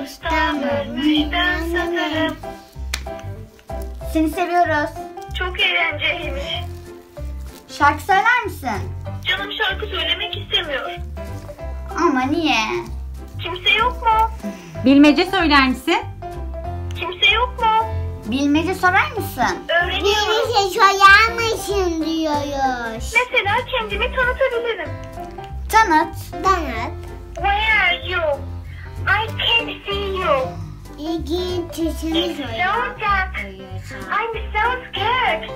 Ustam ölmüş ben satarım. Seni seviyoruz. Çok eğlenceliymiş. Şarkı söyler misin? Canım şarkı söylemek istemiyor. Ama niye? Kimse yok mu? Bilmece söyler misin? Kimse yok mu? Bilmece sorar mısın? Öğreniyorum. sorar mısın diyoruz. Mesela kendimi tanıtabilirim. Tanıt. Where are you? I can't see you. İlginç It's so dark. I'm so scared.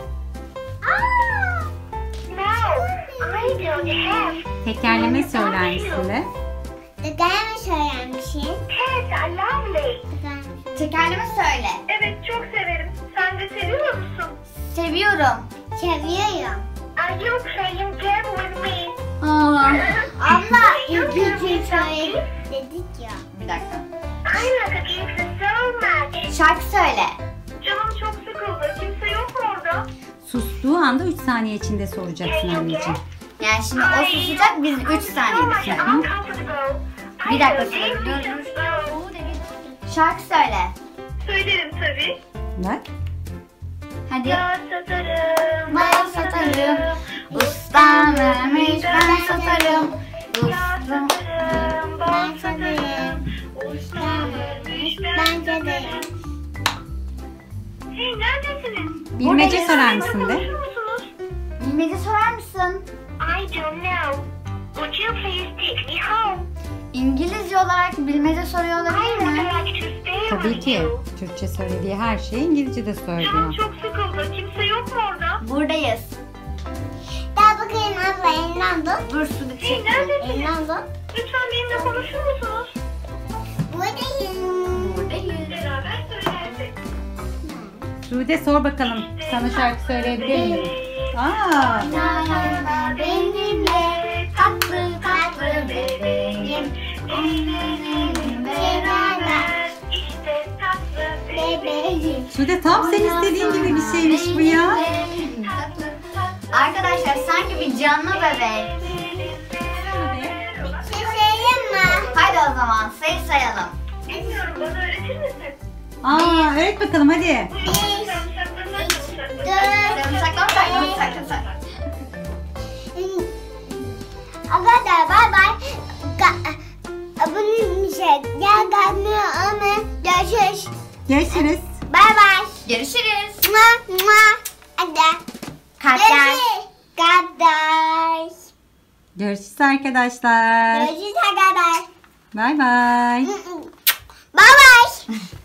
No, I don't have. Tekerleme söyler misin de? Tekerleme söyler misin? Pets are lovely. Tekerleme söyle. Evet, çok severim. Sen de seviyor musun? Seviyorum. Seviyorum. Are you playing game with me? Abla İlginç söyle dedik ya. Bir dakika. I like a gift so much. Şarkı söyle. Canım çok sıkıldı. Kimse yok mu orada? Sustuğu anda 3 saniye içinde soracaksın anneciğim. Yani şimdi o susacak, biz 3 saniyede söyleyeyim. Bir dakika söyle. Şarkı söyle. Söylerim tabii. Bak. Hadi. Ben satarım. Ben satarım. Ustam ölmüş ben satarım. Ben Ustam. satarım. Ben satarım. Ustam ölmüş ben satarım. Hey, neredesiniz? Bilmece Buradayız. sorar mısın de? Konuşur musunuz? Bilmece sorar mısın? I don't know. Would you please take me home? İngilizce olarak bilmece soruyor I olabilir would mi? like to stay Tabii with ki. you. Türkçe söylediği her şeyi İngilizce de Canım söylüyor. çok sıkıldı. Kimse yok mu orada? Buradayız. Gel bakayım abla, elinden tut. Dur su Hey, neredesiniz? Elinden tut. Lütfen benimle konuşur musunuz? Buradayız. Beraber söylersek. Sude sor bakalım. Sana şarkı söyleyebilir miyim? Aa, Yana benimle tatlı tatlı bebeğim. Eğlenelim beraber. İşte tatlı Bebeğim. Sude tam sen istediğin gibi bir şeymiş bu ya. Arkadaşlar sanki bir canlı bebek. Bir şey söyleyeyim mi? Hadi o zaman sayı sayalım. Bilmiyorum, bana öğretir misin? Aa, öğret bakalım hadi. Arkadaşlar bay bay. Abone görüşürüz. Görüşürüz. Bay bay. Görüşürüz. Hadi. Kardeş. Kardeş. Görüşürüz arkadaşlar. Görüşürüz arkadaşlar. Bay bay. Bay bay.